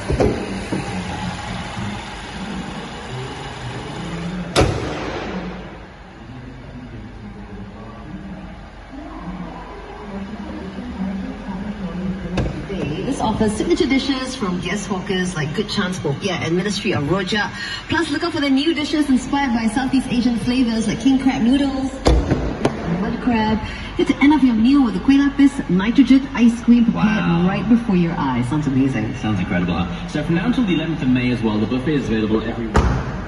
This offers signature dishes from guest hawkers like Good Chance Popiah and Ministry of Rojak. Plus, look out for the new dishes inspired by Southeast Asian flavors like king crab noodles, mud crab. Get to end off your meal with a kueh lapis, nitrogen ice cream prepared right before your eyes. Sounds amazing. Sounds incredible, huh? So from now until the 11th of May as well, the buffet is available every week.